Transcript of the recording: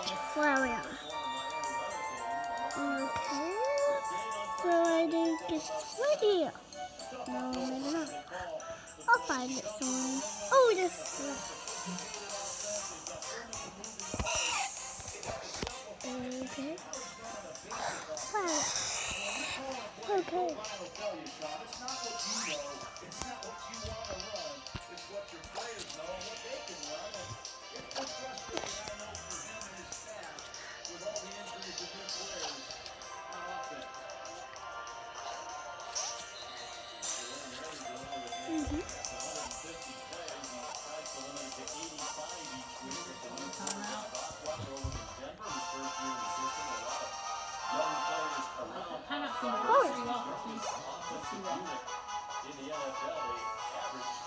much Florida. Okay, so I think it's right here. No, maybe not. I'll find it soon. Oh, this. Okay. Wow. Okay. Of course.